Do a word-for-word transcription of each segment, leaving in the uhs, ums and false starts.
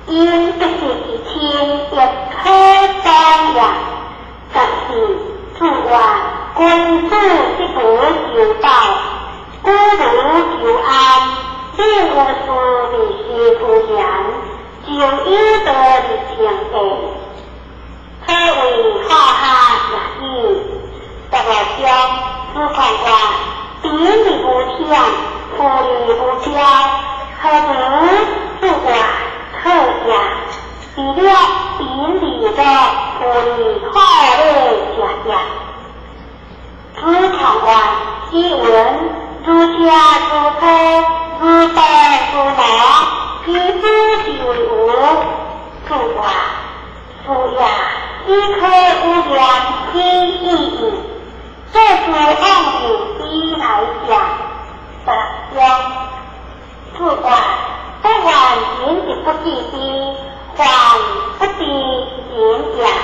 因不是一天亦可当呀，但是自话君子之道有道，孤独求安，令无事未是敷衍，就有得立前地，可为化下也意。十六章只看话，点力无天，富力无标，何如自话特呀？除了点力的富力化类假呀，只看话即文如下如科如白如毛，皮肤就为无，自话富呀，即可无量之意义。这是按古一来讲的讲，自话不管言之不记的，还不必言讲。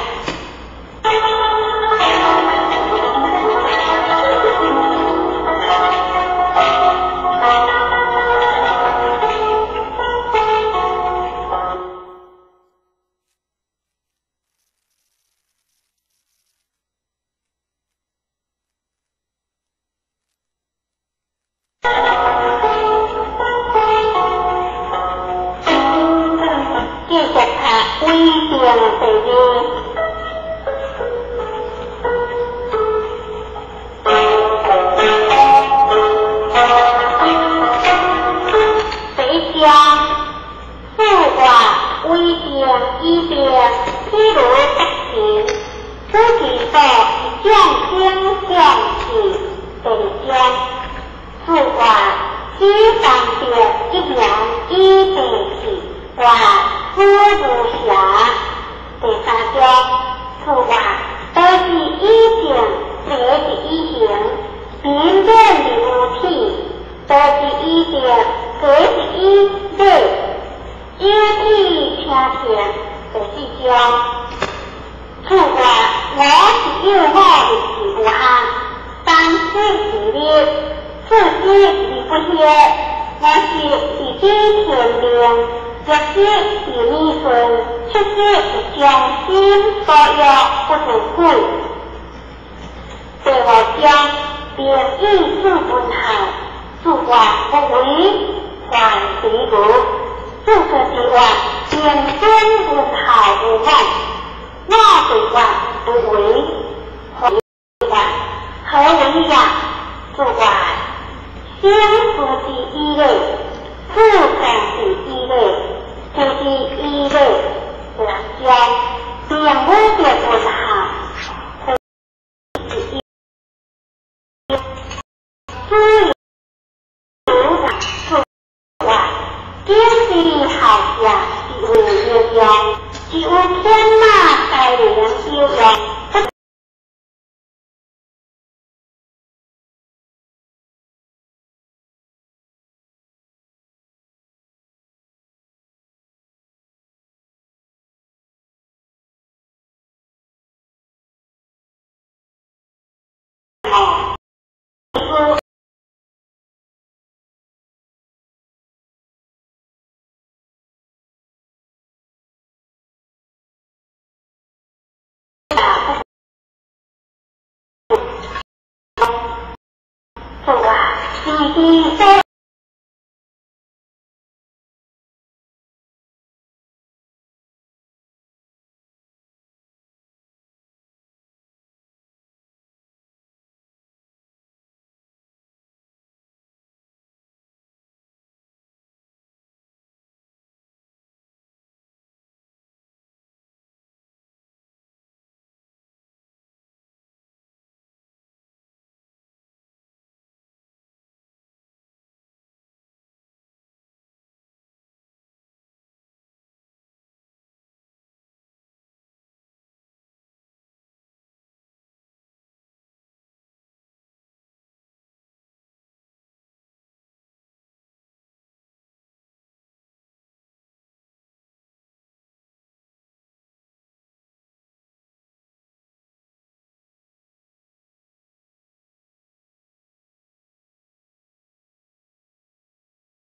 自话，